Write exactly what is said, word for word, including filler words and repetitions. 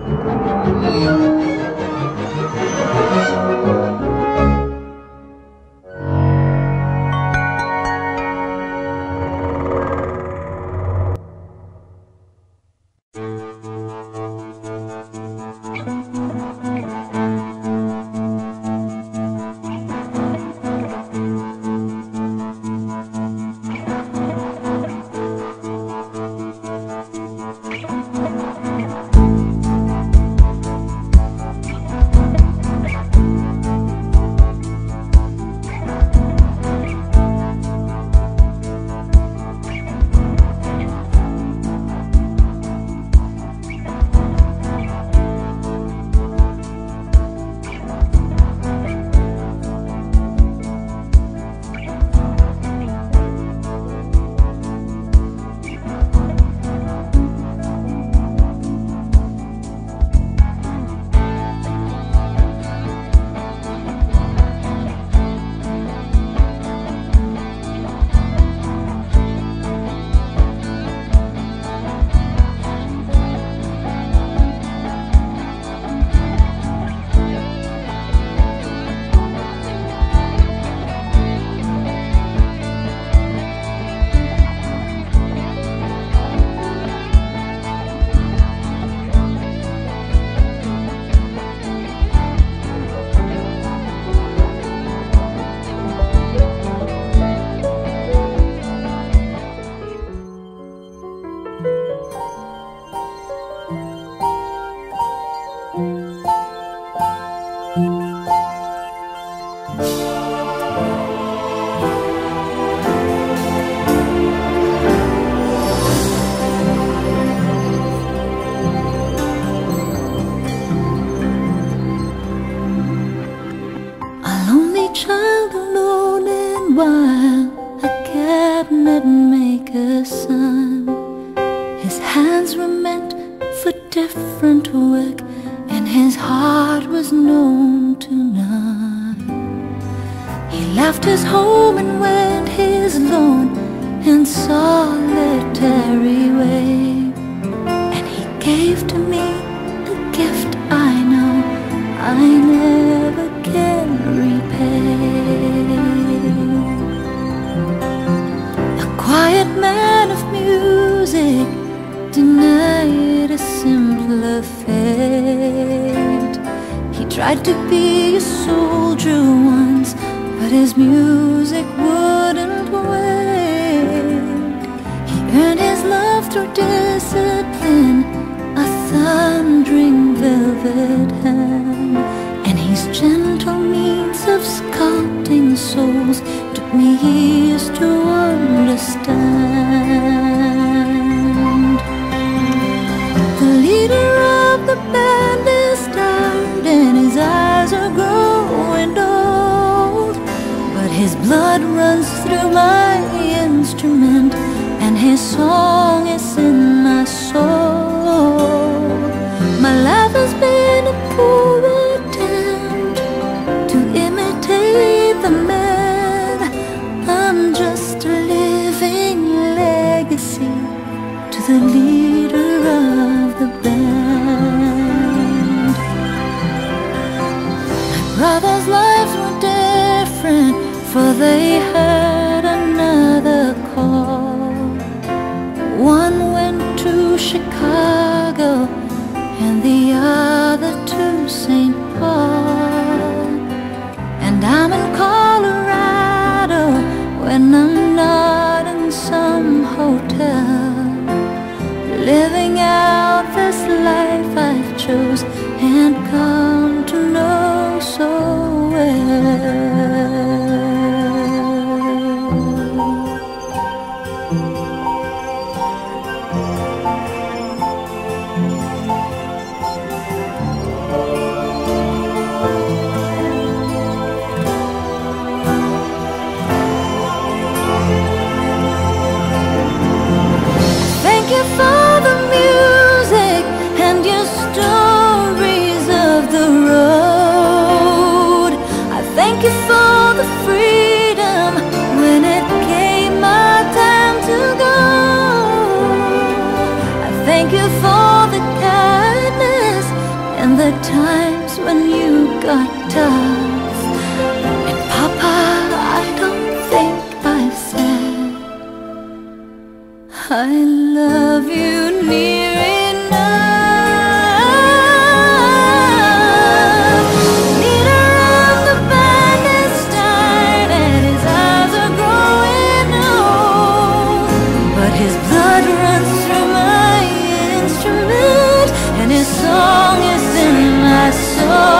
different work, and his heart was known to none. He left his home and went his lone and solitary way, and he gave to me a gift I know I never can repay. A quiet man of music, denied a simpler fate. He tried to be a soldier once, but his music wouldn't wait. He earned his love through discipline, a thundering velvet hand, and his gentle means of sculpting souls took me years to understand. The leader of the band is tired and his eyes are growing old, but his blood runs through my instrument and his song is in my soul. My life has been a poor attempt to imitate the man. I'm just a living legacy to the leader of the band. My brothers' lives were different, for they had another call. One went to Chicago and the other to Saint Paul, and I'm in Colorado when I'm not in some hotel, living out this life I've chose and come to know so well. got tough. And Papa, I don't think I've said I love you near enough. Leader of the band is tired and his eyes are growing old, but his blood runs through my instrument and his song is in my soul.